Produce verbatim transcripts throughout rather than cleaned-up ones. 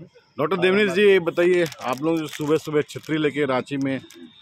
Doctor Devnish जी, बताइए, आप लोग सुबह सुबह छतरी लेके रांची में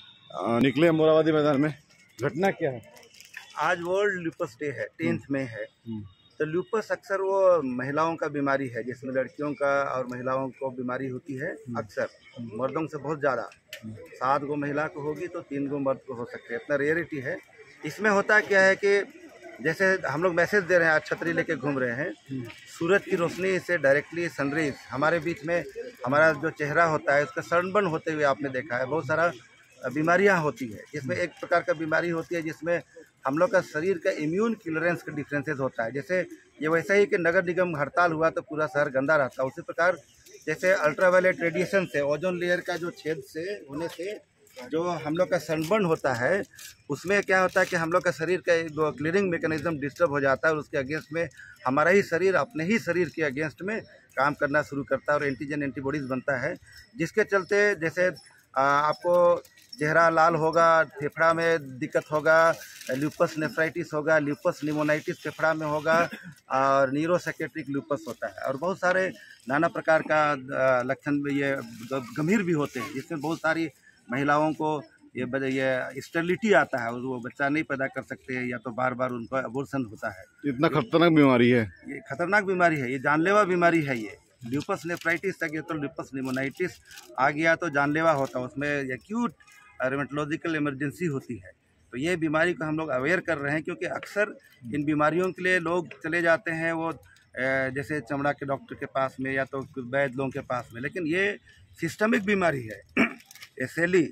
आ, निकले मोराबादी मैदान में, घटना क्या है? आज वर्ल्ड ल्यूपस डे है, टेंथ में है। तो ल्यूपस अक्सर वो महिलाओं का बीमारी है, जिसमें लड़कियों का और महिलाओं को बीमारी होती है अक्सर, मर्दों से बहुत ज़्यादा। सात गो महिला को होगी तो तीन गो मर्द को हो सकते हैं, इतना रेयरिटी है। इसमें होता क्या है कि जैसे हम लोग मैसेज दे रहे हैं, आज छतरी लेके घूम रहे हैं, सूरज की रोशनी से डायरेक्टली सनरेज हमारे बीच में, हमारा जो चेहरा होता है उसका सनबर्न होते हुए आपने देखा है, बहुत सारा बीमारियां होती है। इसमें एक प्रकार का बीमारी होती है जिसमें हम लोग का शरीर का इम्यून क्लियरेंस का डिफरेंसेस होता है। जैसे ये वैसा ही कि नगर निगम हड़ताल हुआ तो पूरा शहर गंदा रहता है, उसी प्रकार जैसे अल्ट्रावायलेट रेडिएशन से, ओजोन लेयर का जो छेद से होने से जो हम लोग का सनबर्न होता है, उसमें क्या होता है कि हम लोग का शरीर का जो क्लीयरिंग मैकेनिज्म डिस्टर्ब हो जाता है और उसके अगेंस्ट में हमारा ही शरीर अपने ही शरीर के अगेंस्ट में काम करना शुरू करता है और एंटीजन एंटीबॉडीज़ बनता है, जिसके चलते जैसे आ, आपको चेहरा लाल होगा, फेफड़ा में दिक्कत होगा, ल्यूपस नेफ्राइटिस होगा, ल्यूपस निमोनाइटिस फेफड़ा में होगा और न्यूरोसाइकेट्रिक ल्यूपस होता है और बहुत सारे नाना प्रकार का लक्षण ये गंभीर भी होते हैं, जिसमें बहुत सारी महिलाओं को ये ये स्टेरिलिटी आता है, वो बच्चा नहीं पैदा कर सकते या तो बार बार उनका अबॉर्शन होता है। इतना खतरनाक बीमारी है, ये खतरनाक बीमारी है, ये जानलेवा बीमारी है। ये ल्यूपस नेफ्राइटिस तक ये तो ल्यूपस निमोनाइटिस आ गया तो जानलेवा होता है, उसमें एक्यूट रेमेटोलॉजिकल इमरजेंसी होती है। तो ये बीमारी को हम लोग अवेयर कर रहे हैं, क्योंकि अक्सर इन बीमारियों के लिए लोग चले जाते हैं वो जैसे चमड़ा के डॉक्टर के पास में या तो वैद्य लोगों के पास में, लेकिन ये सिस्टमिक बीमारी है। एसेली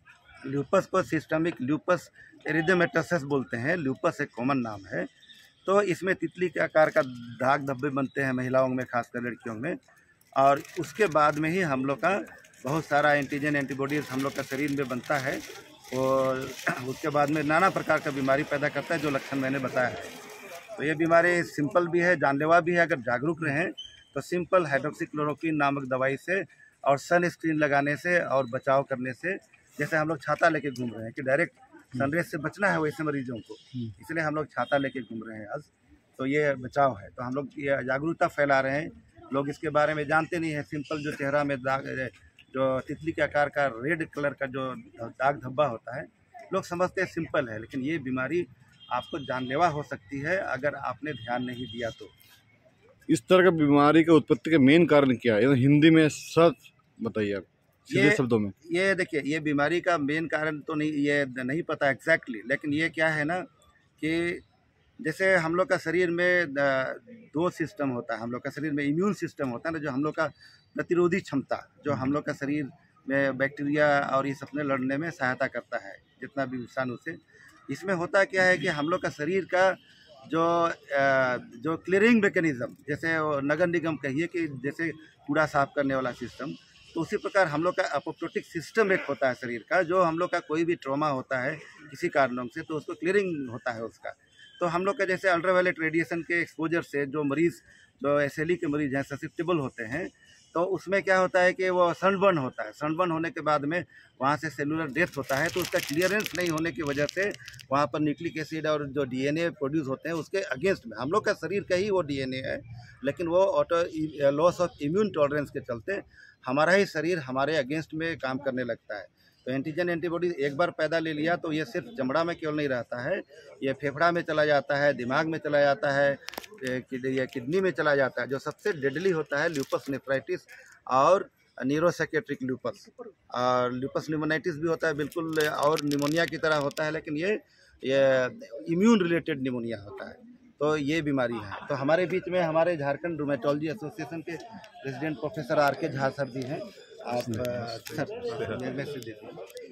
ल्यूपस को सिस्टमिक ल्यूपस एरिथेमेटोसस बोलते हैं, ल्यूपस एक कॉमन नाम है। तो इसमें तितली के आकार का दाग धब्बे बनते हैं महिलाओं में, खासकर लड़कियों में, और उसके बाद में ही हम लोग का बहुत सारा एंटीजन एंटीबॉडीज हम लोग का शरीर में बनता है और उसके बाद में नाना प्रकार का बीमारी पैदा करता है, जो लक्षण मैंने बताया है। तो ये बीमारी सिंपल भी है, जानलेवा भी है। अगर जागरूक रहें तो सिंपल हाइड्रोक्सीक्लोरोक्विन नामक दवाई से और सन स्क्रीन लगाने से और बचाव करने से, जैसे हम लोग छाता लेके घूम रहे हैं कि डायरेक्ट सनरेज से बचना है वैसे मरीजों को, इसलिए हम लोग छाता लेके घूम रहे हैं आज, तो ये बचाव है। तो हम लोग ये जागरूकता फैला रहे हैं, लोग इसके बारे में जानते नहीं है। सिंपल जो चेहरा में दाग, जो तितली के आकार का रेड कलर का जो दाग धब्बा होता है, लोग समझते हैं सिंपल है, लेकिन ये बीमारी आपको जानलेवा हो सकती है अगर आपने ध्यान नहीं दिया तो। इस तरह का बीमारी के उत्पत्ति का मेन कारण क्या है, हिंदी में सच बताइए आप सीधे शब्दों में। ये देखिए, ये बीमारी का मेन कारण तो नहीं ये नहीं पता एग्जैक्टली, लेकिन ये क्या है ना कि जैसे हम लोग का शरीर में दो सिस्टम होता है। हम लोग का शरीर में इम्यून सिस्टम होता है ना, जो हम लोग का प्रतिरोधी क्षमता, जो हम लोग का शरीर में बैक्टीरिया और ये सपने लड़ने में सहायता करता है, जितना भी विषाणु से। इसमें होता क्या है कि हम लोग का शरीर का जो जो क्लियरिंग मैकेनिज्म, जैसे नगर निगम कहिए कि जैसे कूड़ा साफ करने वाला सिस्टम, तो उसी प्रकार हम लोग का अपोप्टोटिक सिस्टम एक होता है शरीर का, जो हम लोग का कोई भी ट्रॉमा होता है किसी कारणों से तो उसको क्लियरिंग होता है उसका। तो हम लोग का जैसे अल्ट्रावायलेट रेडिएशन के एक्सपोजर से जो मरीज़, जो एसएलई के मरीज़ हैं, ससेप्टेबल होते हैं, तो उसमें क्या होता है कि वो सनबर्न होता है। सनबर्न होने के बाद में वहाँ से सेलुलर डेथ होता है, तो उसका क्लियरेंस नहीं होने की वजह से वहाँ पर न्यूक्लिक एसिड और जो डीएनए प्रोड्यूस होते हैं उसके अगेंस्ट में, हम लोग का शरीर का ही वो डीएनए है, लेकिन वो auto loss of immune tolerance के चलते हमारा ही शरीर हमारे अगेंस्ट में काम करने लगता है। तो एंटीजन एंटीबॉडी एक बार पैदा ले लिया तो ये सिर्फ चमड़ा में केवल नहीं रहता है, ये फेफड़ा में चला जाता है, दिमाग में चला जाता है, ये किडनी में चला जाता है। जो सबसे डेडली होता है ल्यूपस नेफ्राइटिस और न्यूरोसाइकेट्रिक ल्यूपस, और ल्यूपस निमोनाइटिस भी होता है बिल्कुल, और निमोनिया की तरह होता है, लेकिन ये ये इम्यून रिलेटेड निमोनिया होता है। तो ये बीमारी है। तो हमारे बीच में हमारे झारखंड रूमेटोलॉजी एसोसिएशन के president professor R K Jha sir जी हैं। आप सर,